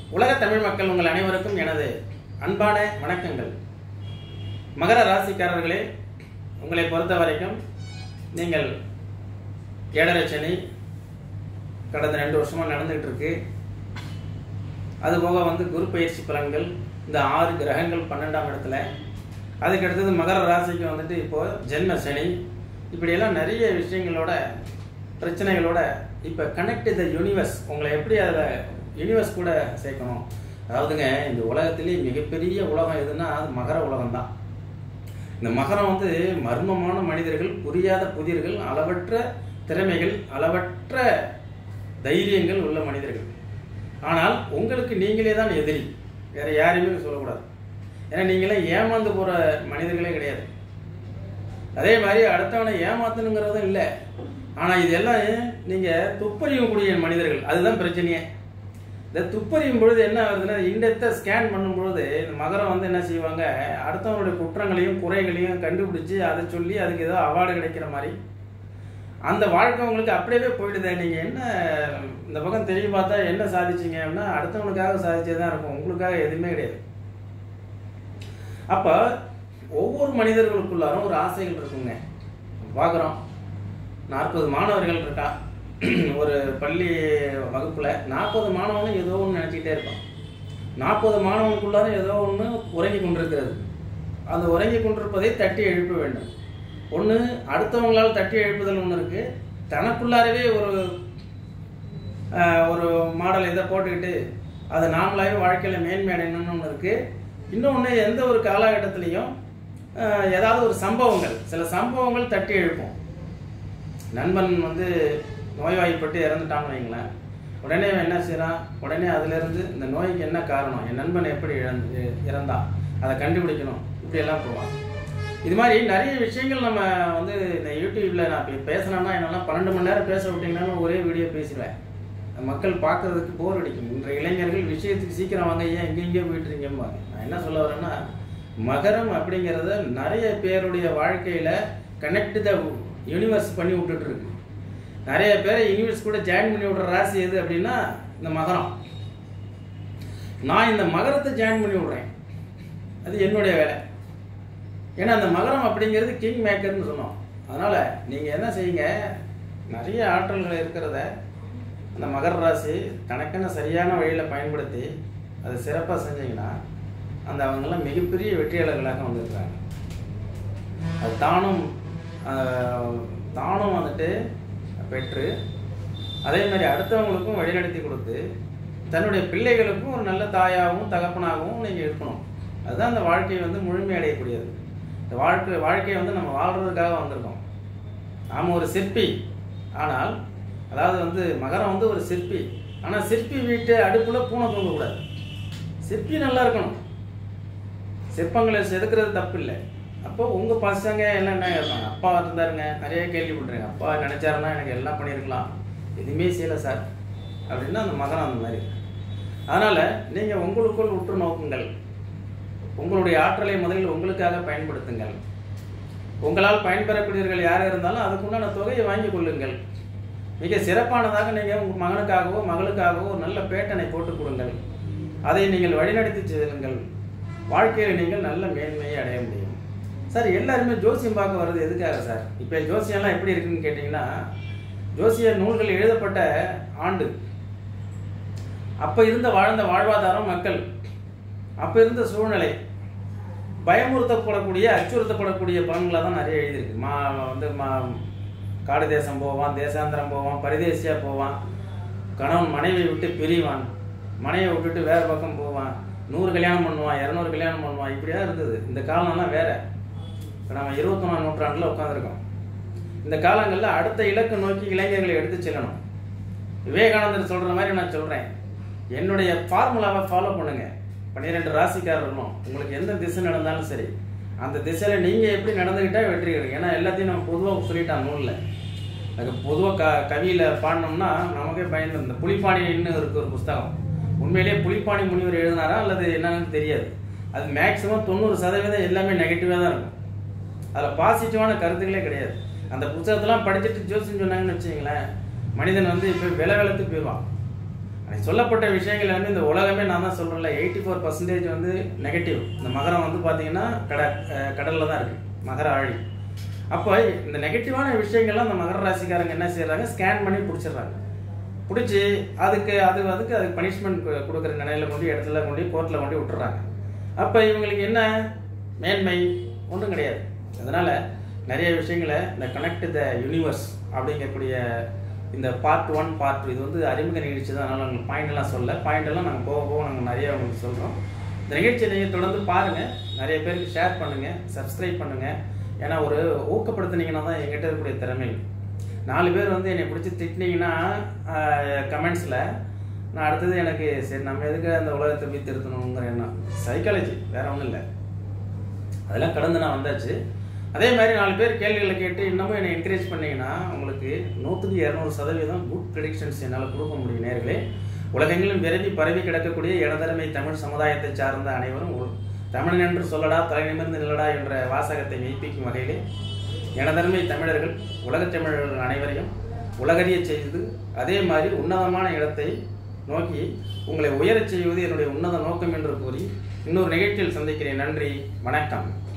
உலக தமிழ் மக்கள் உங்கள் அனைவருக்கும் எனது அன்பான வணக்கங்கள். மகர ராசிக்காரர்களே, உங்களை பொறுத்த வரைக்கும் நீங்கள் 7.5 சனி கடந்த 2 வருஷமாக நடந்துகிட்டு இருக்கு. அதுபோக குரு பயிற்சி பலன்கள், இந்த 6 கிரகங்கள் 12ஆம் இடத்துல, அதுக்கு அடுத்தது மகர ராசிக்கு இப்போ ஜென்ம சனி, இப்படியெல்லாம் நிறைய விஷயங்களோட பிரச்சனைகளோட இப்போ கனெக்ட் த யூனிவர்ஸ், உங்களை எப்படி அதில் யூனிவர்ஸ் கூட சேர்க்கணும். அதாவதுங்க, இந்த உலகத்திலேயே மிகப்பெரிய உலகம் எதுன்னா அது மகர உலகம் தான். இந்த மகரம் மர்மமான மனிதர்கள், புரியாத புதிர்கள், அளவற்ற திறமைகள், அளவற்ற தைரியங்கள் உள்ள மனிதர்கள். ஆனால் உங்களுக்கு நீங்களே தான் எதிரி, வேற யாரையுமே சொல்லக்கூடாது. ஏன்னா நீங்களே ஏமாந்து போற மனிதர்களே கிடையாது. அதே மாதிரி அடுத்தவனை ஏமாத்தணுங்கிறதும் இல்லை. ஆனா இதெல்லாம் நீங்க துப்பறியக்கூடிய மனிதர்கள், அதுதான் பிரச்சனையே. இந்த துப்பறியும் பொழுது என்ன ஆகுதுன்னா, இண்டத்தை ஸ்கேன் பண்ணும் பொழுது இந்த மகரம் என்ன செய்வாங்க, அடுத்தவனுடைய குற்றங்களையும் குறைகளையும் கண்டுபிடிச்சு அதை சொல்லி அதுக்கு ஏதோ அவார்டு கிடைக்கிற மாதிரி அந்த வாழ்க்கை உங்களுக்கு அப்படியே போயிடுது. நீங்க என்ன இந்த பக்கம் தெரிய பார்த்தா என்ன சாதிச்சீங்க அப்படின்னா அடுத்தவனுக்காக சாதிச்சதுதான் இருக்கும், உங்களுக்காக எதுவுமே கிடையாது. அப்ப ஒவ்வொரு மனிதர்களுக்குள்ளாரும் ஒரு ஆசைகள் இருக்குங்க. பார்க்குறோம், 40 மாணவர்கள் இருக்கா ஒரு பள்ளி வகுப்புல, 40 மாணவனும் ஏதோ ஒன்று நினச்சிக்கிட்டே இருப்பான். 40 மாணவனுக்குள்ளாரும் ஏதோ ஒன்று உறங்கி கொண்டிருக்கிறது. அந்த உறங்கி கொண்டிருப்பதை தட்டி எழுப்ப வேண்டும். ஒன்று அடுத்தவங்களால் தட்டி எழுப்புதல் ஒன்று இருக்கு, தனக்குள்ளாரவே ஒரு மாடல் இதை போட்டுக்கிட்டு அதை நாமளாவே வாழ்க்கையில் மேன்மை அடையணும்னு ஒன்று இருக்கு. இன்னொன்று, எந்த ஒரு காலகட்டத்திலையும் ஏதாவது ஒரு சம்பவங்கள், சில சம்பவங்கள் தட்டி எழுப்போம். நண்பன் நோய்வாய்ப்பட்டு இறந்துட்டான்னு வைங்களேன், உடனே என்ன செய்யறான், உடனே அதுலேருந்து இந்த நோய்க்கு என்ன காரணம், என் நண்பன் எப்படி இறந்தான், அதை கண்டுபிடிக்கணும், இப்படியெல்லாம் போவான். இது மாதிரி நிறைய விஷயங்கள் நம்ம இந்த யூடியூப்ல நான் பேசினேன்னா என்னென்னா 12 மணி நேரம் பேச விட்டீங்கன்னாலும் ஒரே வீடியோ பேசுவேன். மக்கள் பார்க்கறதுக்கு போர் அடிக்கும். இன்றைய இளைஞர்கள் விஷயத்துக்கு சீக்கிரம் வாங்க, ஏன் எங்கெங்கேயோ போயிட்டு இருக்கீங்கம்பாங்க. நான் என்ன சொல்ல வரேன்னா, மகரம் அப்படிங்கிறத நிறைய பேருடைய வாழ்க்கையில கனெக்ட் த யூனிவர்ஸ் பண்ணி விட்டுட்டு இருக்கு. நிறைய பேரை யூனிவர்ஸ் கூட ஜாயின் பண்ணி விடுற ராசி எது அப்படின்னா இந்த மகரம். நான் இந்த மகரத்தை ஜாயின் பண்ணி விடுறேன், அது என்னுடைய வேலை. ஏன்னா அந்த மகரம் அப்படிங்கிறது கிங் மேக்கர்னு சொன்னோம். அதனால நீங்க என்ன செய்யுங்க, நிறைய ஆற்றல்கள் இருக்கிறத அந்த மகர ராசி தனக்கென சரியான வழியில் பயன்படுத்தி அதை சிறப்பாக செஞ்சீங்கன்னா அந்த அவங்கெல்லாம் மிகப்பெரிய வெற்றியாளர்களாக வந்திருக்காங்க. அது தானும் பெற்று அதே மாதிரி அடுத்தவங்களுக்கும் வழிநடத்தி கொடுத்து தன்னுடைய பிள்ளைகளுக்கும் ஒரு நல்ல தாயாகவும் தகப்பனாகவும் நீங்கள் இருக்கணும். அதுதான் அந்த வாழ்க்கையை முழுமையடையக்கூடியது. இந்த வாழ்க்கையை நம்ம வாழ்றதுக்காக வந்திருக்கோம். நாம் ஒரு சிற்பி, ஆனால் அதாவது மகரம் ஒரு சிற்பி. ஆனால் சிற்பி வீட்டு அடுப்புல பூனை தூங்கக்கூடாது. சிற்பி நல்லா இருக்கணும், சிற்பங்களை செதுக்கிறது தப்பு இல்லை. அப்போ உங்கள் பசங்க எல்லாம் என்ன இருப்பாங்க, அப்பா இருந்தாருங்க, நிறைய கேள்விப்பட்டிருங்க, அப்பா நினைச்சாருன்னா எனக்கு எல்லாம் பண்ணியிருக்கலாம், எதுவுமே செய்யலை சார் அப்படின்னா அந்த மகரம் அந்த மாதிரி. அதனால் நீங்கள் உங்களுக்குள் உற்று நோக்குங்கள், உங்களுடைய ஆற்றலை முதலில் உங்களுக்காக பயன்படுத்துங்கள். உங்களால் பயன்பெறக்கூடியவர்கள் யார் இருந்தாலும் அதுக்குண்டான தொகையை வாங்கி கொள்ளுங்கள். மிக சிறப்பானதாக நீங்கள் உங்கள் மகனுக்காகவோ மகளுக்காகவோ ஒரு நல்ல பேட்டனை போட்டுக் கொடுங்கள். அதை நீங்கள் வழிநடத்தி செல்லுங்கள். வாழ்க்கையில் நீங்கள் நல்ல மேன்மையை அடைய முடியும். சார், எல்லாருமே ஜோசியம் பார்க்க வர்றது எதுக்காக சார்? இப்போ ஜோசியம்லாம் எப்படி இருக்குன்னு கேட்டிங்கன்னா, ஜோசிய நூல்கள் எழுதப்பட்ட ஆண்டு, அப்போ வாழ்ந்த வாழ்வாதாரம், மக்கள், அப்போ இருந்த சூழ்நிலை, பயமுறுத்தப்படக்கூடிய அச்சுறுத்தப்படக்கூடிய பலன்களை தான் நிறைய எழுதியிருக்கு. காடு தேசம் போவான், தேசாந்திரம் போவான், பரிதேசியா போவான், கணவன் மனைவியை விட்டு பிரிவான், மனைவியை விட்டுட்டு வேறு பக்கம் போவான், 100 கல்யாணம் பண்ணுவான், 200 கல்யாணம் பண்ணுவான், இப்படியா இருந்தது. இந்த காலம்லாம் வேற. இப்போ நம்ம 21ஆம் நூற்றாண்டில் உட்காந்துருக்கோம். இந்த காலங்களில் அடுத்த இலக்கு நோக்கி இளைஞர்களை எடுத்து செல்லணும். விவேகானந்தர் சொல்கிற மாதிரி நான் சொல்கிறேன், என்னுடைய ஃபார்முலாவை ஃபாலோ பண்ணுங்க. 12 ராசிக்காரர்களும் உங்களுக்கு எந்த திசை நடந்தாலும் சரி, அந்த திசையில் நீங்கள் எப்படி நடந்துக்கிட்டால் வெற்றி கிடைக்கும். ஏன்னா எல்லாத்தையும் நம்ம பொதுவாக சொல்லிட்டான் நூலில். அது பொதுவாக கவியில் பாடினோம்னா நமக்கே பயந்து. இந்த புலிப்பாணின்னு இருக்கு ஒரு புஸ்தகம், உண்மையிலேயே புலிப்பாணி முனிவர் எழுதினாரா அல்லது என்னன்னு தெரியாது. அது மேக்சிமம் 90% எல்லாமே நெகட்டிவாக தான் இருக்கும். அதில் பாசிட்டிவான கருத்துக்களே கிடையாது. அந்த புத்தகத்தெல்லாம் படிச்சுட்டு ஜோசியம் சொன்னாங்கன்னு வச்சுங்களேன், மனிதன் இப்போ விலை வெளுத்து போயிடுவான். சொல்லப்பட்ட விஷயங்கள் வந்து இந்த உலகமே நான் தான் சொல்கிறேன்ல 84% வந்து நெகட்டிவ். இந்த மகரம் வந்து பார்த்தீங்கன்னா கடலில் தான் இருக்குது, மகர ஆழி. அப்போ இந்த நெகட்டிவான விஷயங்கள்லாம் அந்த மகர ராசிக்காரங்க என்ன செய்கிறாங்க, ஸ்கேன் பண்ணி பிடிச்சிடுறாங்க. பிடிச்சி அதுக்கு பனிஷ்மெண்ட் கொடுக்குற நிலையில கொண்டு இடத்துல கொண்டு கோர்ட்டில் கொண்டு விட்டுறாங்க. அப்போ இவங்களுக்கு என்ன மேன்மை? ஒன்றும் கிடையாது. அதனால் நிறைய விஷயங்களை இந்த கனெக்ட் த யூனிவர்ஸ் அப்படிங்கக்கூடிய இந்த பார்ட் 1 பார்ட் 2 இது வந்து அறிமுக நிகழ்ச்சி தான். அதனால் உங்களுக்கு பாயிண்டெல்லாம் சொல்ல, பாயிண்டெல்லாம் நாங்கள் போக நாங்கள் நிறைய உங்களுக்கு சொல்கிறோம். இந்த நிகழ்ச்சியை நீங்கள் தொடர்ந்து பாருங்கள், நிறைய பேருக்கு ஷேர் பண்ணுங்கள், சப்ஸ்கிரைப் பண்ணுங்கள். ஏன்னா ஒரு ஊக்கப்படுத்தினீங்கன்னா தான் எங்கிட்ட இருக்கக்கூடிய திறமை. 4 பேர் வந்து என்னை பிடிச்சி திட்டினீங்கன்னா கமெண்ட்ஸில், நான் அடுத்தது எனக்கு சரி நம்ம எதுக்கு அந்த உலகத்தை போய் திருத்தணுங்கிற எண்ணம், சைக்காலஜி, வேறு ஒன்றும் இல்லை. அதெல்லாம் கடந்து நான் வந்தாச்சு. அதே மாதிரி 4 பேர் கேள்விகளை கேட்டு இன்னமும் என்னை என்கரேஜ் பண்ணிங்கன்னா உங்களுக்கு 100% குட் ப்ரெடிக்ஷன்ஸ் என்னால் கொடுக்க முடியும். நேர்களே, உலகெங்கிலும் விரைவி பரவி கிடக்கக்கூடிய இடதரமை தமிழ் சமுதாயத்தை சார்ந்த அனைவரும் தமிழன் என்று சொல்லடா தலை நிமிர்ந்து நிலடா என்ற வாசகத்தை மெய்ப்பிக்கும் வகையிலே எனதருமை தமிழர்கள், உலகத் தமிழர்கள் அனைவரையும் உலகறிய செய்து அதே மாதிரி உன்னதமான இடத்தை நோக்கி உங்களை உயரச் செய்வது என்னுடைய உன்னத நோக்கம் என்று கூறி இன்னொரு நிகழ்ச்சியில் சந்திக்கிறேன். நன்றி, வணக்கம்.